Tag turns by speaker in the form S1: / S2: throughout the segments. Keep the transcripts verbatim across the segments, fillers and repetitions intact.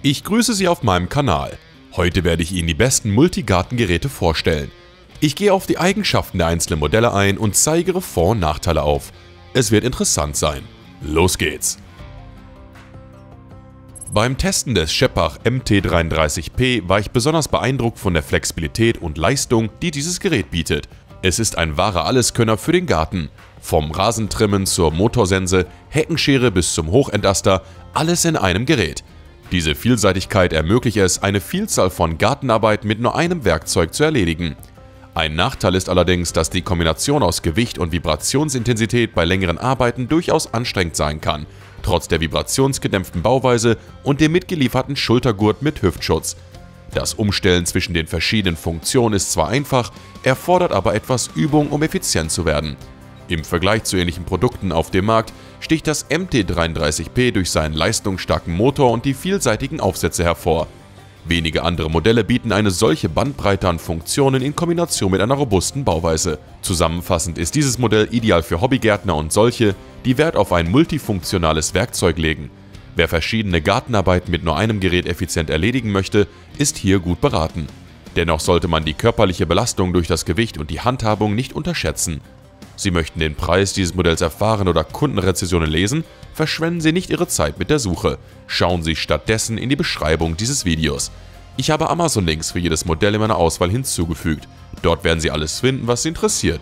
S1: Ich grüße Sie auf meinem Kanal. Heute werde ich Ihnen die besten Multigartengeräte vorstellen. Ich gehe auf die Eigenschaften der einzelnen Modelle ein und zeige ihre Vor- und Nachteile auf. Es wird interessant sein. Los geht's! Beim Testen des Scheppach M T dreiunddreißig P war ich besonders beeindruckt von der Flexibilität und Leistung, die dieses Gerät bietet. Es ist ein wahrer Alleskönner für den Garten. Vom Rasentrimmen zur Motorsense, Heckenschere bis zum Hochentaster, alles in einem Gerät. Diese Vielseitigkeit ermöglicht es, eine Vielzahl von Gartenarbeit mit nur einem Werkzeug zu erledigen. Ein Nachteil ist allerdings, dass die Kombination aus Gewicht und Vibrationsintensität bei längeren Arbeiten durchaus anstrengend sein kann, trotz der vibrationsgedämpften Bauweise und dem mitgelieferten Schultergurt mit Hüftschutz. Das Umstellen zwischen den verschiedenen Funktionen ist zwar einfach, erfordert aber etwas Übung, um effizient zu werden. Im Vergleich zu ähnlichen Produkten auf dem Markt sticht das M T dreiunddreißig P durch seinen leistungsstarken Motor und die vielseitigen Aufsätze hervor. Wenige andere Modelle bieten eine solche Bandbreite an Funktionen in Kombination mit einer robusten Bauweise. Zusammenfassend ist dieses Modell ideal für Hobbygärtner und solche, die Wert auf ein multifunktionales Werkzeug legen. Wer verschiedene Gartenarbeiten mit nur einem Gerät effizient erledigen möchte, ist hier gut beraten. Dennoch sollte man die körperliche Belastung durch das Gewicht und die Handhabung nicht unterschätzen. Sie möchten den Preis dieses Modells erfahren oder Kundenrezensionen lesen? Verschwenden Sie nicht Ihre Zeit mit der Suche. Schauen Sie stattdessen in die Beschreibung dieses Videos. Ich habe Amazon-Links für jedes Modell in meiner Auswahl hinzugefügt. Dort werden Sie alles finden, was Sie interessiert.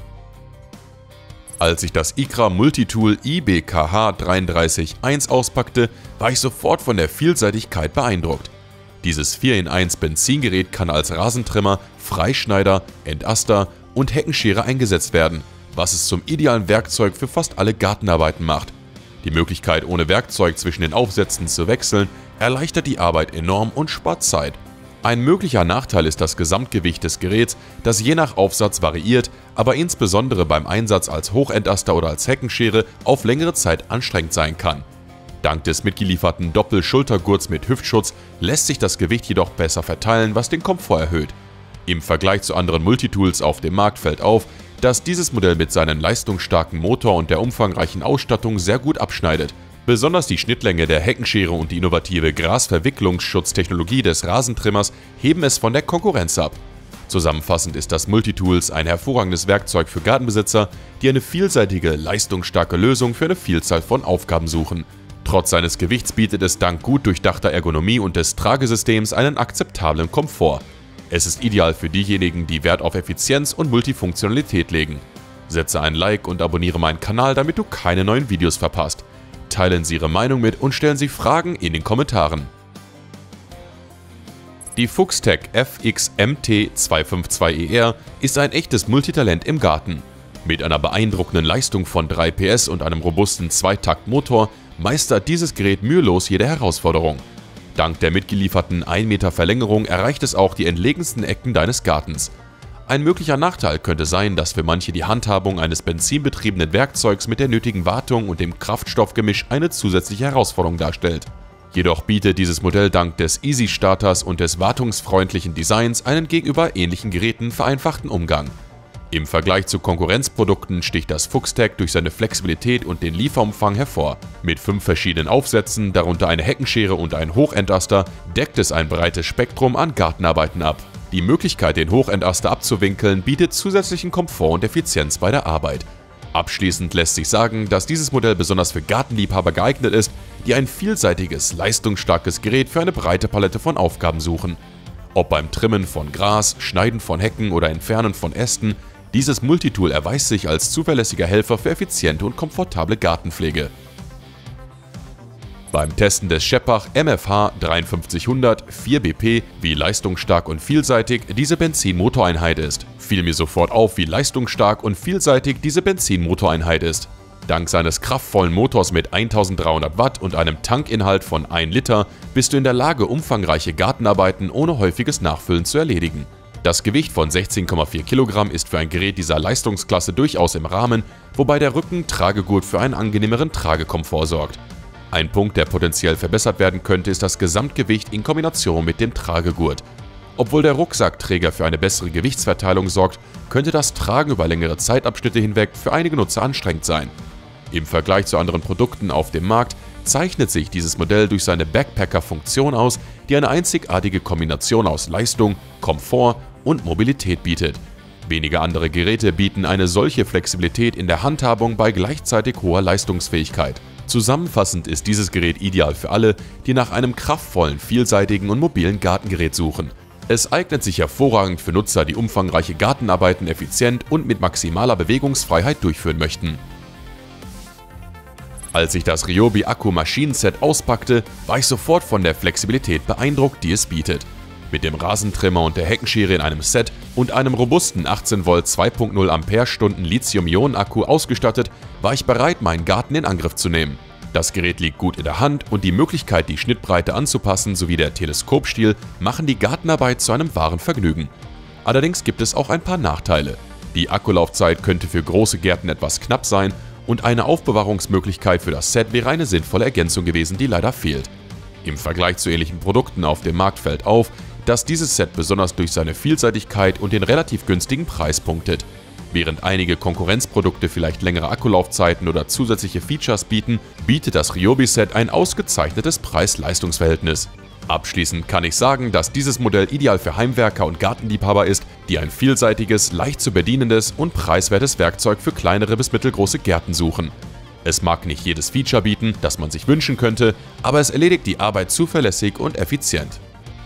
S1: Als ich das IKRA Multitool I B K H dreiunddreißig eins auspackte, war ich sofort von der Vielseitigkeit beeindruckt. Dieses vier in eins Benzingerät kann als Rasentrimmer, Freischneider, Entaster und Heckenschere eingesetzt werden, was es zum idealen Werkzeug für fast alle Gartenarbeiten macht. Die Möglichkeit, ohne Werkzeug zwischen den Aufsätzen zu wechseln, erleichtert die Arbeit enorm und spart Zeit. Ein möglicher Nachteil ist das Gesamtgewicht des Geräts, das je nach Aufsatz variiert, aber insbesondere beim Einsatz als Hochentaster oder als Heckenschere auf längere Zeit anstrengend sein kann. Dank des mitgelieferten Doppelschultergurts mit Hüftschutz lässt sich das Gewicht jedoch besser verteilen, was den Komfort erhöht. Im Vergleich zu anderen Multitools auf dem Markt fällt auf, dass dieses Modell mit seinem leistungsstarken Motor und der umfangreichen Ausstattung sehr gut abschneidet. Besonders die Schnittlänge der Heckenschere und die innovative Grasverwicklungsschutztechnologie des Rasentrimmers heben es von der Konkurrenz ab. Zusammenfassend ist das Multitools ein hervorragendes Werkzeug für Gartenbesitzer, die eine vielseitige, leistungsstarke Lösung für eine Vielzahl von Aufgaben suchen. Trotz seines Gewichts bietet es dank gut durchdachter Ergonomie und des Tragesystems einen akzeptablen Komfort. Es ist ideal für diejenigen, die Wert auf Effizienz und Multifunktionalität legen. Setze ein Like und abonniere meinen Kanal, damit du keine neuen Videos verpasst. Teilen Sie Ihre Meinung mit und stellen Sie Fragen in den Kommentaren. Die Fuchstech F X M T zweihundertzweiundfünfzig E R ist ein echtes Multitalent im Garten. Mit einer beeindruckenden Leistung von drei P S und einem robusten Zweitaktmotor meistert dieses Gerät mühelos jede Herausforderung. Dank der mitgelieferten ein Meter Verlängerung erreicht es auch die entlegensten Ecken deines Gartens. Ein möglicher Nachteil könnte sein, dass für manche die Handhabung eines benzinbetriebenen Werkzeugs mit der nötigen Wartung und dem Kraftstoffgemisch eine zusätzliche Herausforderung darstellt. Jedoch bietet dieses Modell dank des Easy Starters und des wartungsfreundlichen Designs einen gegenüber ähnlichen Geräten vereinfachten Umgang. Im Vergleich zu Konkurrenzprodukten sticht das Fuchstech durch seine Flexibilität und den Lieferumfang hervor. Mit fünf verschiedenen Aufsätzen, darunter eine Heckenschere und ein Hochentaster, deckt es ein breites Spektrum an Gartenarbeiten ab. Die Möglichkeit, den Hochentaster abzuwinkeln, bietet zusätzlichen Komfort und Effizienz bei der Arbeit. Abschließend lässt sich sagen, dass dieses Modell besonders für Gartenliebhaber geeignet ist, die ein vielseitiges, leistungsstarkes Gerät für eine breite Palette von Aufgaben suchen. Ob beim Trimmen von Gras, Schneiden von Hecken oder Entfernen von Ästen, dieses Multitool erweist sich als zuverlässiger Helfer für effiziente und komfortable Gartenpflege. Beim Testen des Scheppach M F H dreiundfünfzig-hundert vier B P, wie leistungsstark und vielseitig diese Benzinmotoreinheit ist, fiel mir sofort auf, wie leistungsstark und vielseitig diese Benzinmotoreinheit ist. Dank seines kraftvollen Motors mit eintausenddreihundert Watt und einem Tankinhalt von ein Liter bist du in der Lage, umfangreiche Gartenarbeiten ohne häufiges Nachfüllen zu erledigen. Das Gewicht von sechzehn Komma vier Kilogramm ist für ein Gerät dieser Leistungsklasse durchaus im Rahmen, wobei der Rücken-Tragegurt für einen angenehmeren Tragekomfort sorgt. Ein Punkt, der potenziell verbessert werden könnte, ist das Gesamtgewicht in Kombination mit dem Tragegurt. Obwohl der Rucksackträger für eine bessere Gewichtsverteilung sorgt, könnte das Tragen über längere Zeitabschnitte hinweg für einige Nutzer anstrengend sein. Im Vergleich zu anderen Produkten auf dem Markt zeichnet sich dieses Modell durch seine Backpacker-Funktion aus, die eine einzigartige Kombination aus Leistung, Komfort und Mobilität bietet. Wenige andere Geräte bieten eine solche Flexibilität in der Handhabung bei gleichzeitig hoher Leistungsfähigkeit. Zusammenfassend ist dieses Gerät ideal für alle, die nach einem kraftvollen, vielseitigen und mobilen Gartengerät suchen. Es eignet sich hervorragend für Nutzer, die umfangreiche Gartenarbeiten effizient und mit maximaler Bewegungsfreiheit durchführen möchten. Als ich das Ryobi Akku Maschinenset auspackte, war ich sofort von der Flexibilität beeindruckt, die es bietet. Mit dem Rasentrimmer und der Heckenschere in einem Set und einem robusten achtzehn Volt zwei Komma null Ampere-Stunden Lithium-Ionen-Akku ausgestattet, war ich bereit, meinen Garten in Angriff zu nehmen. Das Gerät liegt gut in der Hand und die Möglichkeit, die Schnittbreite anzupassen sowie der Teleskopstil machen die Gartenarbeit zu einem wahren Vergnügen. Allerdings gibt es auch ein paar Nachteile. Die Akkulaufzeit könnte für große Gärten etwas knapp sein und eine Aufbewahrungsmöglichkeit für das Set wäre eine sinnvolle Ergänzung gewesen, die leider fehlt. Im Vergleich zu ähnlichen Produkten auf dem Markt fällt auf, dass dieses Set besonders durch seine Vielseitigkeit und den relativ günstigen Preis punktet. Während einige Konkurrenzprodukte vielleicht längere Akkulaufzeiten oder zusätzliche Features bieten, bietet das Ryobi-Set ein ausgezeichnetes Preis-Leistungs-Verhältnis. Abschließend kann ich sagen, dass dieses Modell ideal für Heimwerker und Gartenliebhaber ist, die ein vielseitiges, leicht zu bedienendes und preiswertes Werkzeug für kleinere bis mittelgroße Gärten suchen. Es mag nicht jedes Feature bieten, das man sich wünschen könnte, aber es erledigt die Arbeit zuverlässig und effizient.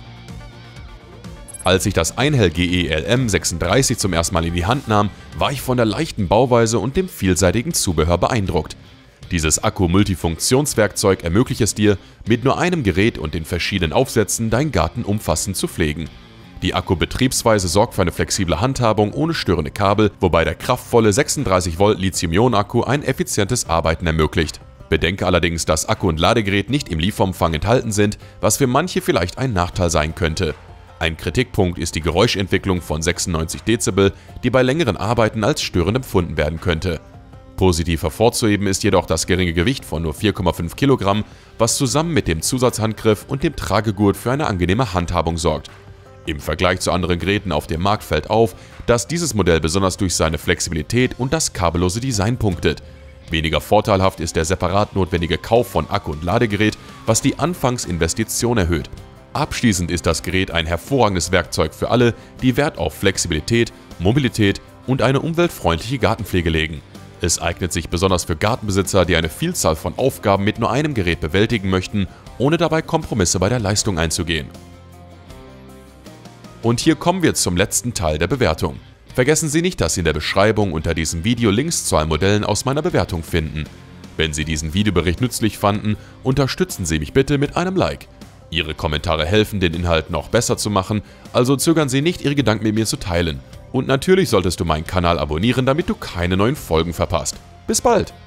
S1: Als ich das Einhell G E L M sechsunddreißig zum ersten Mal in die Hand nahm, war ich von der leichten Bauweise und dem vielseitigen Zubehör beeindruckt. Dieses Akku-Multifunktionswerkzeug ermöglicht es dir, mit nur einem Gerät und den verschiedenen Aufsätzen deinen Garten umfassend zu pflegen. Die Akku-Betriebsweise sorgt für eine flexible Handhabung ohne störende Kabel, wobei der kraftvolle sechsunddreißig Volt Lithium-Ionen-Akku ein effizientes Arbeiten ermöglicht. Bedenke allerdings, dass Akku und Ladegerät nicht im Lieferumfang enthalten sind, was für manche vielleicht ein Nachteil sein könnte. Ein Kritikpunkt ist die Geräuschentwicklung von sechsundneunzig Dezibel, die bei längeren Arbeiten als störend empfunden werden könnte. Positiv hervorzuheben ist jedoch das geringe Gewicht von nur vier Komma fünf Kilogramm, was zusammen mit dem Zusatzhandgriff und dem Tragegurt für eine angenehme Handhabung sorgt. Im Vergleich zu anderen Geräten auf dem Markt fällt auf, dass dieses Modell besonders durch seine Flexibilität und das kabellose Design punktet. Weniger vorteilhaft ist der separat notwendige Kauf von Akku und Ladegerät, was die Anfangsinvestition erhöht. Abschließend ist das Gerät ein hervorragendes Werkzeug für alle, die Wert auf Flexibilität, Mobilität und eine umweltfreundliche Gartenpflege legen. Es eignet sich besonders für Gartenbesitzer, die eine Vielzahl von Aufgaben mit nur einem Gerät bewältigen möchten, ohne dabei Kompromisse bei der Leistung einzugehen. Und hier kommen wir zum letzten Teil der Bewertung. Vergessen Sie nicht, dass Sie in der Beschreibung unter diesem Video Links zu allen Modellen aus meiner Bewertung finden. Wenn Sie diesen Videobericht nützlich fanden, unterstützen Sie mich bitte mit einem Like. Ihre Kommentare helfen, den Inhalt noch besser zu machen, also zögern Sie nicht, Ihre Gedanken mit mir zu teilen. Und natürlich solltest du meinen Kanal abonnieren, damit du keine neuen Folgen verpasst. Bis bald!